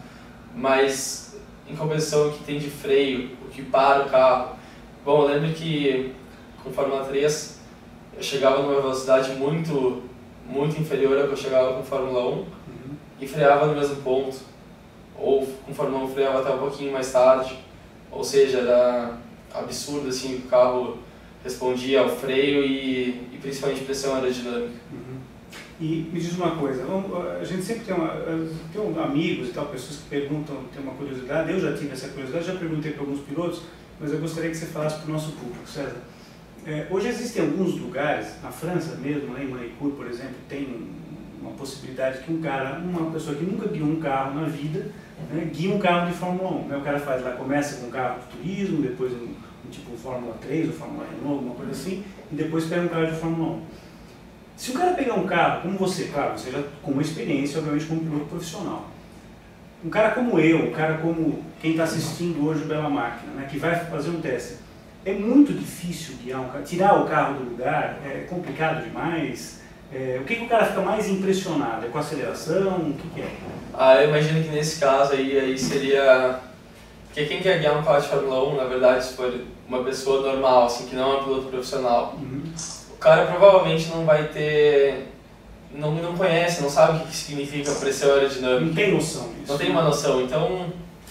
mas em compensação o que tem de freio, o que para o carro. Bom, eu lembro que com Fórmula três eu chegava numa velocidade muito, muito inferior ao que eu chegava com Fórmula um uhum. e freava no mesmo ponto. Ou com Fórmula um freava até um pouquinho mais tarde. Ou seja, era absurdo assim, o carro respondia ao freio e, e principalmente pressão aerodinâmica. Uhum. E me diz uma coisa, a gente sempre tem, uma, tem amigos e tal, pessoas que perguntam, tem uma curiosidade, eu já tive essa curiosidade, já perguntei para alguns pilotos, mas eu gostaria que você falasse para o nosso público, César. É, hoje existem alguns lugares, na França mesmo, né, em Manicourt, por exemplo, tem uma possibilidade que um cara, uma pessoa que nunca guiou um carro na vida, né, guia um carro de Fórmula um. Né, o cara faz lá, começa com um carro de turismo, depois um, um tipo um Fórmula três, ou Fórmula Renault, alguma coisa assim, e depois pega um carro de Fórmula um. Se o cara pegar um carro, como você, claro, você já com uma experiência, obviamente, como piloto profissional, um cara como eu, um cara como quem está assistindo hoje o Bela Máquina, né, que vai fazer um teste, é muito difícil guiar um carro, tirar o carro do lugar, é complicado demais. É, o que, que o cara fica mais impressionado? É com a aceleração? O que, que é? Ah, eu imagino que nesse caso aí, aí seria... Porque quem quer guiar um carro de Fórmula um, na verdade, se for uma pessoa normal, assim, que não é um piloto profissional, uhum. o cara provavelmente não vai ter... Não, não conhece, não sabe o que significa pressão aerodinâmica. Não tem noção disso. Não tem uma noção. Então,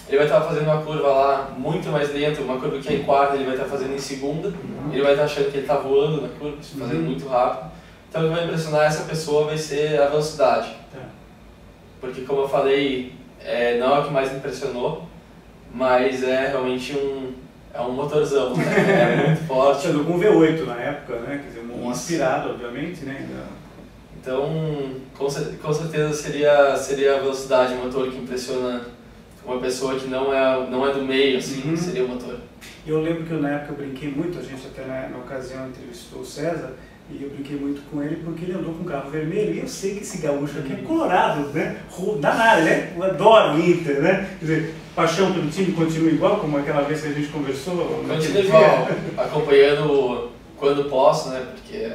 ele vai estar fazendo uma curva lá muito mais lenta, uma curva que é em quarta ele vai estar fazendo em segunda, uhum. ele vai estar achando que ele está voando na curva, fazendo uhum. muito rápido. Então o que vai impressionar essa pessoa vai ser a velocidade. Tá. Porque como eu falei, é, não é o que mais me impressionou, mas é realmente um, é um motorzão, né? É muito forte. Você andou com um V oito na época, né? Quer dizer, um aspirado, obviamente, né? Então, com, com certeza seria, seria a velocidade, o motor que impressiona uma pessoa que não é, não é do meio, assim, uhum. seria o motor. Eu lembro que eu, na época eu brinquei muito, a gente até na, na ocasião entrevistou o César, e eu brinquei muito com ele porque ele andou com um carro vermelho, e eu sei que esse gaúcho aqui é colorado, né? Danado, né? Eu adoro o Inter, né? Quer dizer, paixão pelo time continua igual, como aquela vez que a gente conversou? Continua igual, acompanhando quando posso, né? Porque...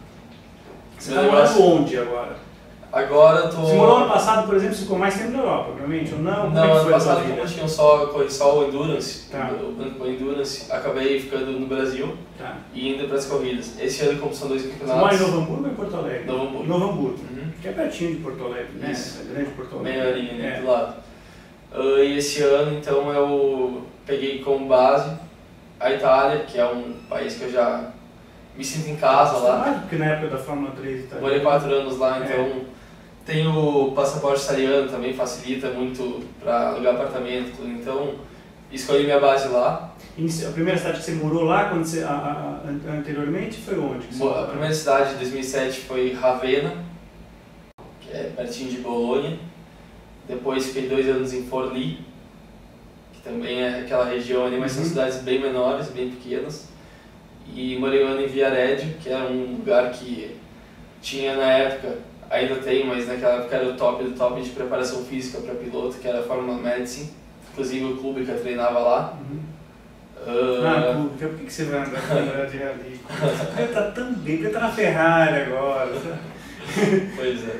Você está morando onde agora? Agora eu tô... Você morou ano passado, por exemplo, você ficou mais tempo na Europa, obviamente, ou não? Não, ano passado como eu tinha só, só o Endurance, tá. o, o Endurance, acabei ficando no Brasil tá. e indo para as corridas. Esse ano, como são dois campeonatos... Você mora em Novo Hamburgo ou em Porto Alegre? Novo Hamburgo. Novo Hamburgo, uhum. que é pertinho de Porto Alegre, né? Isso. É grande Porto Alegre. Meia horinha, né, é. do lado. Uh, e esse ano, então, eu peguei como base a Itália, que é um país que eu já me sinto em casa lá. Mais do que na época da Fórmula três italiana. Morei quatro anos lá, então... É. Tenho o passaporte italiano, também facilita muito para alugar apartamento, então escolhi minha base lá. A primeira cidade que você morou lá, quando você, a, a, anteriormente, foi onde? A primeira cidade de dois mil e sete foi Ravenna, que é pertinho de Bolonha. Depois fiquei dois anos em Forlì, que também é aquela região ali, mas uhum. são cidades bem menores, bem pequenas. E morei um ano em Viareggio, que era um lugar que tinha na época... Ainda tem, mas naquela época era o top do top de preparação física para piloto, que era a Fórmula Medicine. Inclusive o clube que eu treinava lá. Uhum. Uh... Ah, clube, por que você vai andar de rally? Você está tão bem, você está na Ferrari agora. Pois é.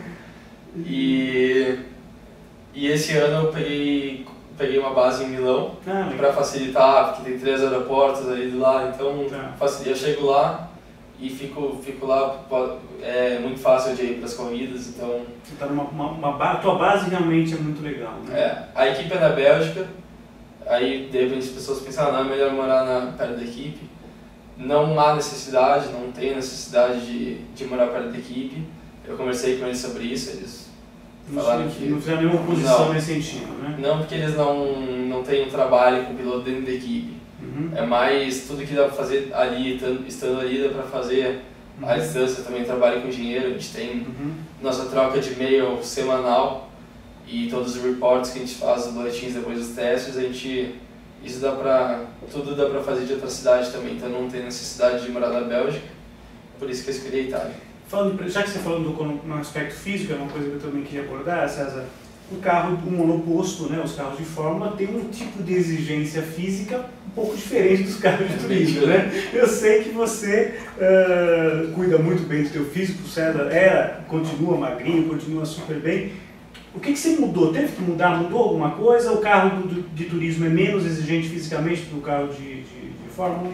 E, e esse ano eu peguei, peguei uma base em Milão ah, para facilitar, porque tem três aeroportos ali do lado, então tá. facilita. Eu chego lá e fico, fico lá, é muito fácil de ir para as corridas, então... Você tá numa, uma, uma, a tua base realmente é muito legal, né? É, a equipe é da Bélgica, aí de repente as pessoas pensam, ah, não é melhor morar na, perto da equipe. Não há necessidade, não tem necessidade de, de morar perto da equipe. Eu conversei com eles sobre isso, eles não falaram sim, que... Não fizeram nenhuma oposição nesse sentido, né? Não, porque eles não, não têm um trabalho com piloto dentro da equipe. Uhum. É mais tudo que dá para fazer ali, estando ali, dá para fazer uhum. à distância. Também trabalho com engenheiro, a gente tem uhum. nossa troca de e-mail semanal e todos os reports que a gente faz, os boletins depois dos testes, a gente, isso dá pra, tudo dá para fazer de outra cidade também, então não tem necessidade de morar na Bélgica, por isso que eu escolhi a Itália. Falando, já que você falou do, no aspecto físico, é uma coisa que eu também queria abordar, César. O carro, um monoposto, né, os carros de Fórmula, tem um tipo de exigência física um pouco diferente dos carros de turismo, né? Eu sei que você uh, cuida muito bem do teu físico, o César era, continua magrinho, continua super bem. O que, que você mudou? Teve que mudar? Mudou alguma coisa? O carro do, de turismo é menos exigente fisicamente do que o carro de, de, de Fórmula?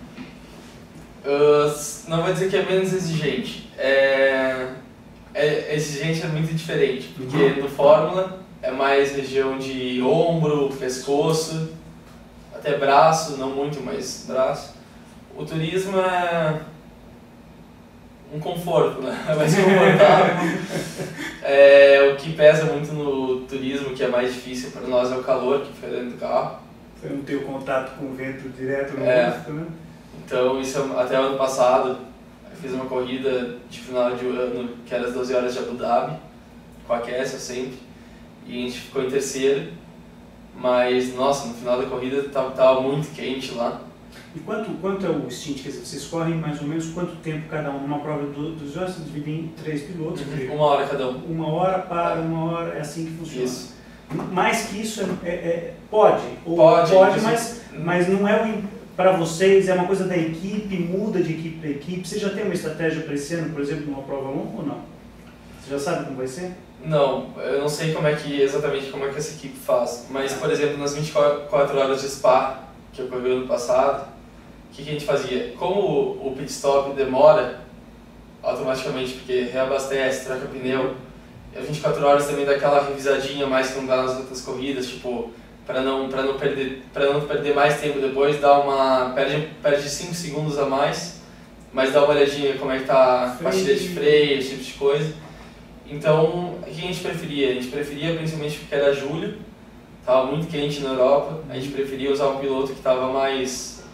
Uh, não vou dizer que é menos exigente. É... É, exigente é muito diferente, porque uhum. no Fórmula é mais região de ombro, pescoço, até braço, não muito, mas braço. O turismo é um conforto, né? É mais confortável. É, o que pesa muito no turismo, que é mais difícil para nós, é o calor que fica dentro do carro. Você não tem o contato com o vento direto no é, rosto, né? Então, isso até o ano passado. Fiz uma corrida de final de ano, que era às doze horas de Abu Dhabi, com a Kessia sempre, e a gente ficou em terceiro, mas nossa, no final da corrida estava muito quente lá. E quanto, quanto é o stint? Quer dizer, vocês correm mais ou menos quanto tempo cada um? Numa prova do, dos horas, vocês dividem em três pilotos? Uhum. Uma hora cada um. Uma hora para uma hora, é assim que funciona. Isso. Mais que isso, é, é, pode? Ou pode, pode mas, mas não é o... Para vocês, é uma coisa da equipe, muda de equipe para equipe? Você já tem uma estratégia para esse ano, por exemplo, numa prova longa ou não? Você já sabe como vai ser? Não, eu não sei como é que, exatamente como é que essa equipe faz. Mas, por exemplo, nas vinte e quatro horas de Spa, que ocorreu ano passado, o que, que a gente fazia? Como o, o pit stop demora, automaticamente, porque reabastece, troca pneu, e as vinte e quatro horas também dá aquela revisadinha mais que não dá nas outras corridas, tipo, para não, para não, perder, para não perder mais tempo depois, dá uma, perde, perde cinco segundos a mais, mas dá uma olhadinha como é que tá a pastilha de freio, esse tipo de coisa. Então, o que a gente preferia? A gente preferia principalmente porque era julho, estava muito quente na Europa, a gente preferia usar um piloto que estava mais,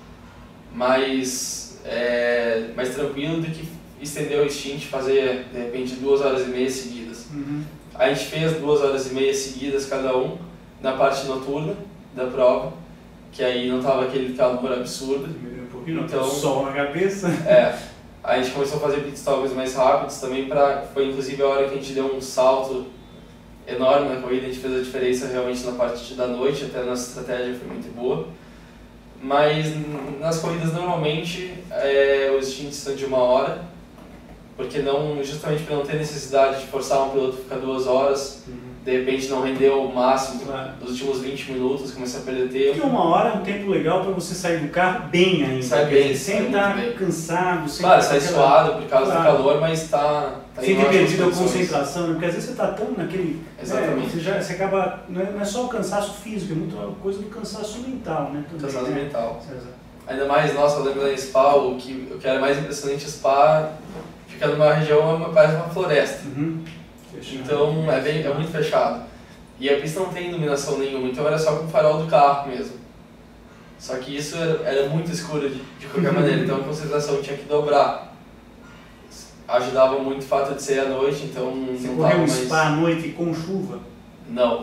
mais, é, mais tranquilo do que estender o stint, fazer de repente duas horas e meia seguidas. Uhum. A gente fez duas horas e meia seguidas cada um na parte noturna da prova, que aí não estava aquele calor absurdo. Um pouquinho, então, o sol na cabeça. É, a gente começou a fazer pitstops mais rápidos também, pra, foi inclusive a hora que a gente deu um salto enorme na corrida, a gente fez a diferença realmente na parte da noite, até a nossa estratégia foi muito boa. Mas nas corridas normalmente é, os stints são de uma hora, porque não, justamente para não ter necessidade de forçar um piloto a ficar duas horas, uhum. de repente não rendeu o máximo claro. Dos últimos vinte minutos, começa a perder tempo. Porque uma hora é um tempo legal para você sair do carro bem ainda. Sai bem, sem estar cansado, sem claro, sai suado por causa claro. do calor, mas está... Tá sem ter perdido a concentração, né? Porque às vezes você está tão naquele... Exatamente. Né, você, já, você acaba... Não é, não é só o cansaço físico, é muito coisa do cansaço mental, né? Também, cansaço né? mental. Ainda mais, nossa, eu lembro da Spa, o que, o que era mais impressionante, a Spa fica numa região, parece uma floresta. Uhum. Então é, bem, é muito fechado. E a pista não tem iluminação nenhuma, então era só com o farol do carro mesmo. Só que isso era, era muito escuro de, de qualquer maneira, então a concentração tinha que dobrar. Ajudava muito o fato de ser à noite, então você não correu um mais... Spa à noite com chuva? Não.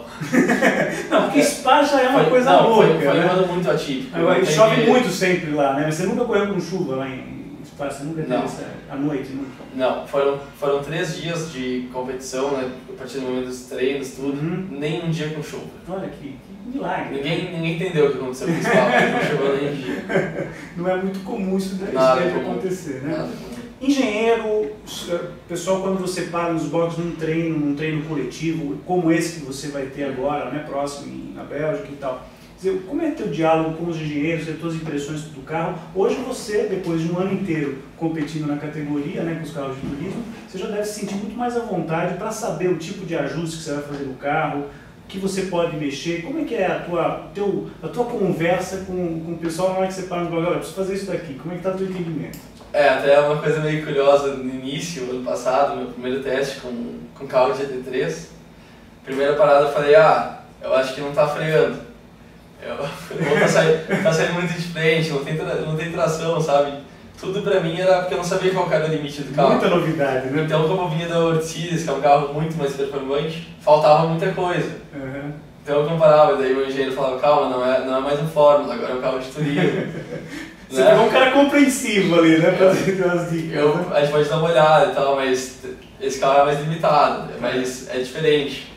Não, porque Spa já é uma foi, coisa não, louca, foi, foi né? um ano muito atípico. Agora, chove que... muito sempre lá, né? Você nunca correu com chuva lá em Spa? Você nunca teve essa... à noite? Nunca? Não, foram, foram três dias de competição, né? A partir do momento dos treinos, tudo, uhum. nem um dia com chuva. Olha que, que milagre. Ninguém, ninguém entendeu o que aconteceu com o Spa, não choveu nem um dia. Não é muito comum isso deve acontecer, né? Nada comum. Engenheiro, pessoal, quando você para nos boxes num treino, num treino coletivo, como esse que você vai ter agora, né, próximo na Bélgica e tal, dizer, como é teu diálogo com os engenheiros, as tuas impressões do carro? Hoje você, depois de um ano inteiro competindo na categoria, né, com os carros de turismo, você já deve se sentir muito mais à vontade para saber o tipo de ajuste que você vai fazer no carro, o que você pode mexer. Como é que é a tua, teu, a tua conversa com, com o pessoal na hora que você para no box? Olha, eu preciso fazer isso daqui, como é que está o teu entendimento? É, até uma coisa meio curiosa, no início, ano passado, meu primeiro teste com, com carro de G T três, primeira parada eu falei, ah, eu acho que não tá freando, eu, ou tá, saindo, tá saindo muito de frente, não tem, não tem tração, sabe? Tudo pra mim era porque eu não sabia qual era o limite do carro. Muita novidade, né? Então, como eu vinha da Ortiz, que é um carro muito mais performante, faltava muita coisa. Uhum. Então eu comparava, e daí o engenheiro falava, calma, não é, não é mais um Fórmula, agora é um carro de turismo. Você né? pegou um cara compreensivo ali, né? Pra ter umas dicas. Eu, né? A gente pode dar uma olhada e tal, mas esse carro é mais limitado, é, mais, é diferente.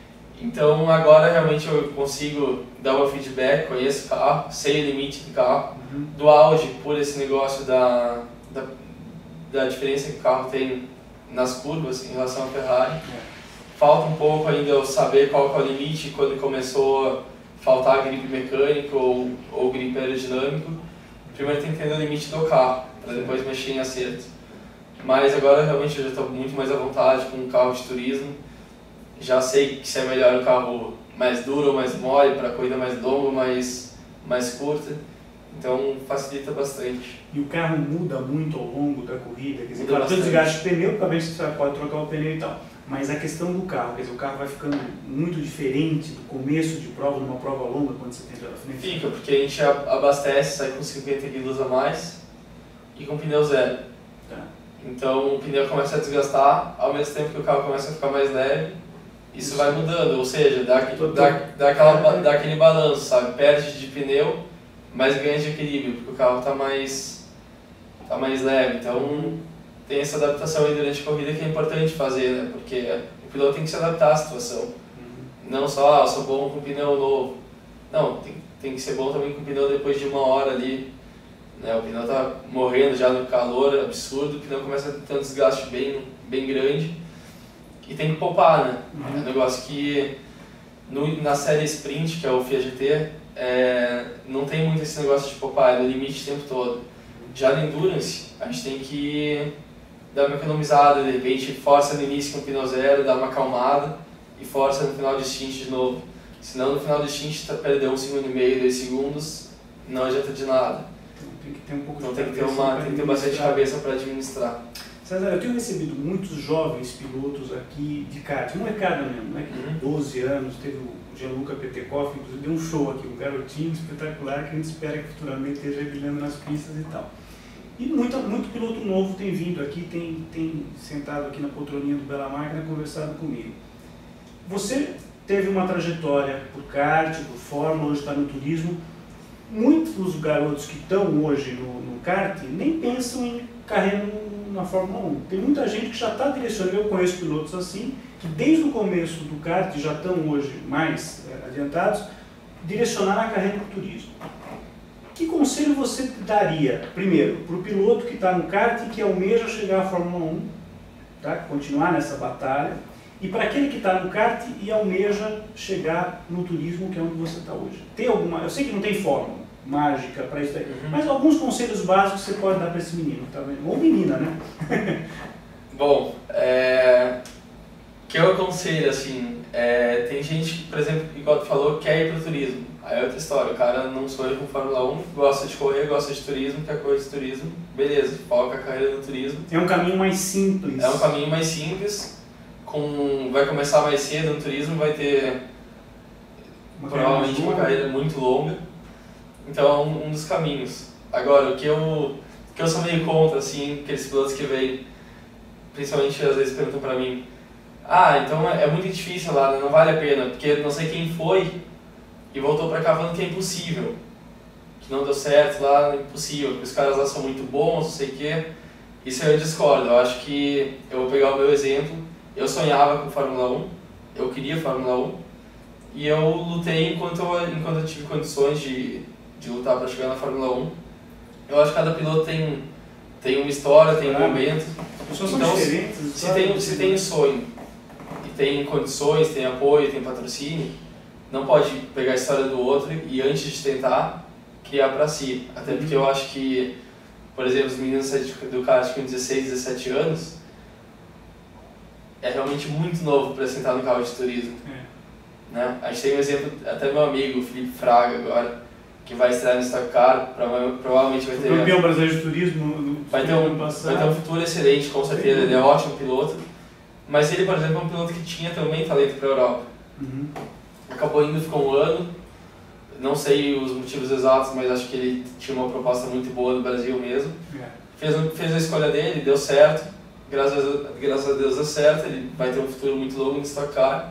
Então agora realmente eu consigo dar meu feedback, conheço o carro, sei o limite do carro, uhum. do Audi por esse negócio da, da, da diferença que o carro tem nas curvas em relação à Ferrari. É. Falta um pouco ainda eu saber qual que é o limite quando começou a faltar gripe mecânico ou, ou gripe aerodinâmico. Primeiro tem que entender o limite do carro, para depois mexer em acerto. Mas agora realmente eu já estou muito mais à vontade com um carro de turismo. Já sei que se é melhor um carro mais duro ou mais mole, para corrida mais longa ou mais, mais curta. Então facilita bastante. E o carro muda muito ao longo da corrida? Quer dizer, claro, tem o desgaste de pneu, porque você pode trocar o pneu e tal. Mas a questão do carro, quer dizer, o carro vai ficando muito diferente do começo de prova, numa prova longa, quando você tem pela frente? Fica, porque a gente abastece, sai com cinquenta quilos a mais e com pneu zero. Tá. Então o pneu começa a desgastar, ao mesmo tempo que o carro começa a ficar mais leve, isso, isso. vai mudando, ou seja, dá, dá, dá, aquela, dá aquele balanço, sabe? Perde de pneu, mas ganha de equilíbrio, porque o carro está mais, tá mais leve. Então tem essa adaptação aí durante a corrida que é importante fazer, né? Porque o piloto tem que se adaptar à situação. Uhum. Não só, ah, eu sou bom com pneu novo. Não, tem, tem que ser bom também com pneu depois de uma hora ali. Né? O pneu tá morrendo já no calor absurdo, o pneu começa a ter um desgaste bem, bem grande. E tem que poupar, né? Uhum. É um negócio que no, na série Sprint, que é o F I A G T, é, não tem muito esse negócio de poupar, é no limite o tempo todo. Já no Endurance, a gente tem que dar uma economizada, de repente força no início com o pneu zero, dá uma acalmada e força no final de stint de novo. Senão no final do stint perdeu um segundo e meio, dois segundos, não adianta de nada. Então tem que ter um pouco então, de tem que ter uma, tem que ter bastante cabeça para administrar. César, eu tenho recebido muitos jovens pilotos aqui de kart, molecada mesmo, né? Que Uhum. doze anos, teve o Gianluca Petekoff, inclusive deu um show aqui, um garotinho espetacular que a gente espera que futuramente esteja brilhando nas pistas e tal. E muito, muito piloto novo tem vindo aqui, tem, tem sentado aqui na poltroninha do Bela Máquina e conversado comigo. Você teve uma trajetória por kart, por Fórmula, hoje está no turismo. Muitos dos garotos que estão hoje no, no kart nem pensam em carreira na Fórmula um. Tem muita gente que já está direcionando, eu conheço pilotos assim, que desde o começo do kart, já estão hoje mais é, adiantados, direcionar a carreira para o turismo. Que conselho você daria, primeiro, para o piloto que está no kart e que almeja chegar à Fórmula um, tá? Continuar nessa batalha, e para aquele que está no kart e almeja chegar no turismo, que é onde você está hoje? Tem alguma, eu sei que não tem fórmula mágica para isso aí, uhum. mas alguns conselhos básicos você pode dar para esse menino, tá vendo? Ou menina, né? Bom, é... o que eu aconselho, assim, é... tem gente que, por exemplo, igual tu falou, quer ir para o turismo. Aí é outra história, o cara não sonha com Fórmula um, gosta de correr, gosta de turismo, quer correr de turismo, beleza, foca a carreira no turismo. É um caminho mais simples. É um caminho mais simples, com... vai começar mais cedo no turismo, vai ter uma provavelmente uma carreira muito longa. Então é um, um dos caminhos. Agora, o que eu, o que eu sou meio contra, assim, aqueles pilotos que vêm, principalmente às vezes perguntam pra mim, ah, então é, é muito difícil lá, né? Não vale a pena, porque não sei quem foi e voltou pra cá falando que é impossível, que não deu certo lá, é impossível, que os caras lá são muito bons, não sei o quê. Isso eu discordo, eu acho que, eu vou pegar o meu exemplo, eu sonhava com Fórmula um, eu queria Fórmula um, e eu lutei enquanto eu, enquanto eu tive condições de, de lutar para chegar na Fórmula um. Eu acho que cada piloto tem, tem uma história, tem um momento. As pessoas são então, diferentes. Se, se, tem, se tem um sonho, e tem condições, tem apoio, tem patrocínio, não pode pegar a história do outro e antes de tentar, criar para si. Até porque eu acho que, por exemplo, os meninos do kart com dezesseis, dezessete anos, é realmente muito novo para sentar no carro de turismo. É. Né? A gente tem um exemplo, até meu amigo, o Felipe Fraga, agora, que vai estrear no Stock Car, provavelmente vai ter... O campeão brasileiro de turismo no vai ter, um, vai ter um futuro excelente, com certeza, ele é um ótimo piloto. Mas ele, por exemplo, é um piloto que tinha também talento para a Europa. Uhum. Acabou indo, ficou um ano, não sei os motivos exatos, mas acho que ele tinha uma proposta muito boa no Brasil mesmo. É. Fez, fez a escolha dele, deu certo, graças a, graças a Deus deu certo, ele vai ter um futuro muito longo no Stock Car.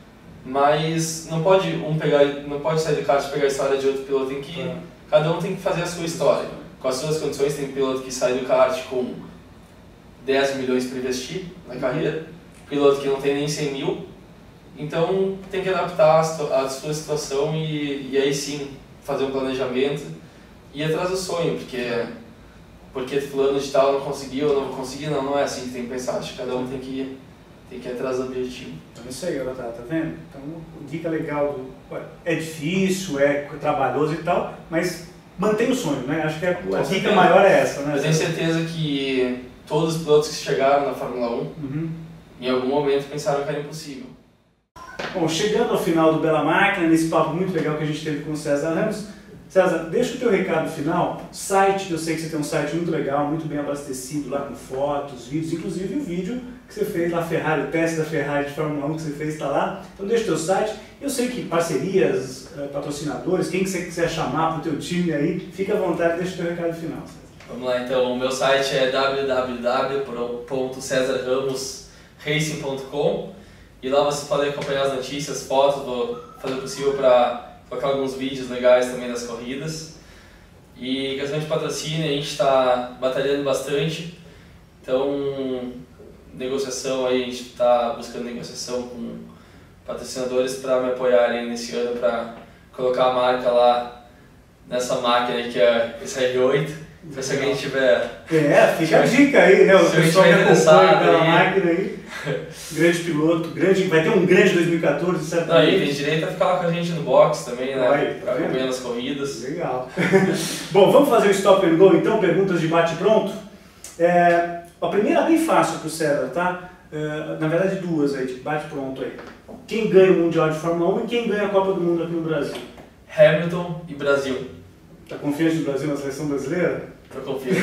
Mas não pode um pegar, não pode sair do kart e pegar a história de outro piloto, tem que, é. cada um tem que fazer a sua história. Com as suas condições, tem piloto que sai do kart com dez milhões para investir na carreira, piloto que não tem nem cem mil, então tem que adaptar a sua situação e, e aí sim fazer um planejamento e ir atrás do sonho, porque, porque fulano de tal não conseguiu, eu não vou conseguir, não, não é assim que tem que pensar, acho que cada um tem que ir, tem que ir atrás do objetivo. Então isso aí, tá, tá vendo? Então, dica legal do... É difícil, é trabalhoso e tal, mas mantém o sonho, né? Acho que a, a dica maior é essa, né? Eu tenho certeza que todos os pilotos que chegaram na Fórmula um, uhum. em algum momento pensaram que era impossível. Bom, chegando ao final do Bela Máquina, nesse papo muito legal que a gente teve com o César Ramos, César, deixa o teu recado final, site, eu sei que você tem um site muito legal, muito bem abastecido lá com fotos, vídeos, inclusive o vídeo que você fez lá, Ferrari, o teste da Ferrari de Fórmula um que você fez está lá, então deixa o teu site, eu sei que parcerias, patrocinadores, quem que você quiser chamar para o teu time aí, fica à vontade, deixa o teu recado final, César. Vamos lá então, o meu site é w w w ponto cesar ramos racing ponto com e lá vocês podem acompanhar as notícias, fotos, vou fazer o possível para colocar alguns vídeos legais também das corridas. E questão de patrocínio, a gente está batalhando bastante, então negociação aí, a gente está buscando negociação com patrocinadores para me apoiarem nesse ano para colocar a marca lá nessa máquina aí que é esse R oito. Então, se alguém tiver... É, fica a dica aí, né? O pessoal que acompanha pela máquina aí. Grande piloto, grande, vai ter um grande dois mil e quatorze, certo? Aí, tem direito a ficar lá com a gente no box também, né? Vai, pra acompanhar as corridas. Legal. Bom, vamos fazer o stop and go então, perguntas de bate pronto. É, A primeira é bem fácil para o César, tá? Uh, na verdade duas aí, bate pronto aí. Quem ganha o Mundial de Fórmula um e quem ganha a Copa do Mundo aqui no Brasil? Hamilton e Brasil. Tá confiante no Brasil, na seleção brasileira? Tô confiante.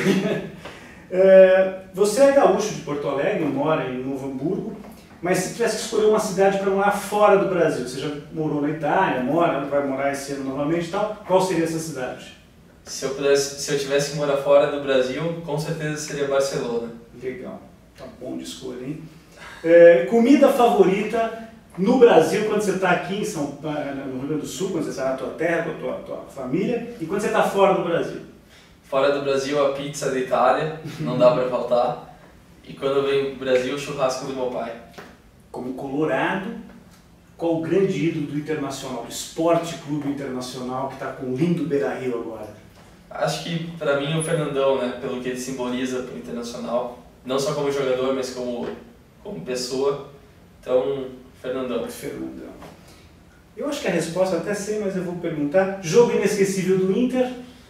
é, você é gaúcho de Porto Alegre, mora em Novo Hamburgo, mas se tivesse que escolher uma cidade para morar fora do Brasil, você já morou na Itália, mora, vai morar esse ano novamente e tal, qual seria essa cidade? Se eu, pudesse, se eu tivesse que morar fora do Brasil, com certeza seria Barcelona. Legal, tá bom de escolha, hein? É, comida favorita no Brasil, quando você está aqui em São, no Rio Grande do Sul, quando você está na tua terra, com a tua, tua família, e quando você está fora do Brasil? Fora do Brasil, a pizza da Itália, não dá para faltar. E quando eu venho pro Brasil, o churrasco do meu pai. Como colorado, qual o grande ídolo do Internacional, do Esporte Clube Internacional, que está com o lindo Beira-Rio agora? Acho que para mim o Fernandão, né, pelo que ele simboliza para o Internacional, não só como jogador, mas como, como pessoa. Então, Fernandão. Fernandão. Eu acho que a resposta eu até sei, mas eu vou perguntar. Jogo inesquecível do Inter?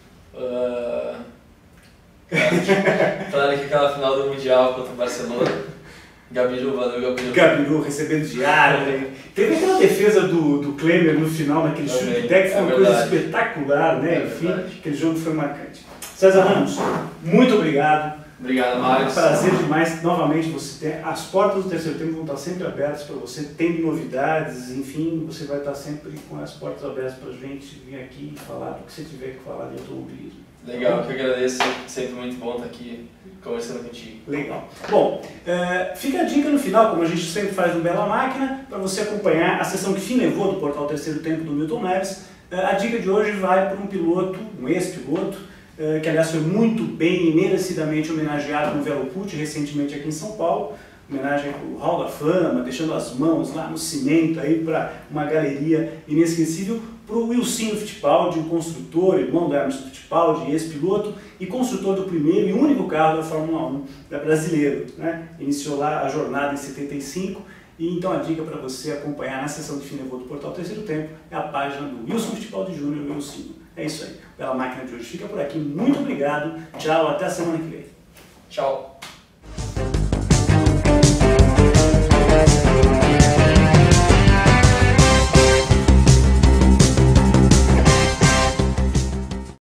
Uh, claro, claro que aquela final do Mundial contra o Barcelona. Gabiru, valeu Gabiru. Gabiru recebendo diário. Né? Teve aquela defesa do, do Klemer no final, naquele chute de deck, foi uma é coisa espetacular, né? É Enfim, verdade. Aquele jogo foi marcante. César Ramos, muito obrigado. Obrigado, Mário. Prazer demais, novamente, você tem, as portas do terceiro tempo vão estar sempre abertas para você, tem novidades, enfim, você vai estar sempre com as portas abertas para a gente vir aqui e falar do que você tiver que falar de automobilismo. Legal, que eu agradeço, sempre muito bom estar aqui conversando contigo. Legal. Bom, é, fica a dica no final, como a gente sempre faz no Bela Máquina, para você acompanhar a sessão que fim levou do portal Terceiro Tempo do Milton Neves. É, a dica de hoje vai para um piloto, um ex-piloto, é, que aliás foi muito bem e merecidamente homenageado no Veloput recentemente aqui em São Paulo. Homenagem ao Hall da Fama, deixando as mãos lá no cimento aí para uma galeria inesquecível, para o Wilsinho Fittipaldi, um construtor, irmão do Emerson Fittipaldi, ex-piloto e construtor do primeiro e único carro da Fórmula um brasileiro, né? Iniciou lá a jornada em setenta e cinco e então a dica para você acompanhar na sessão de fim levou do portal Terceiro Tempo é a página do Wilson Fittipaldi Júnior, Wilsinho. É isso aí. Pela máquina de hoje fica por aqui. Muito obrigado. Tchau, até a semana que vem. Tchau.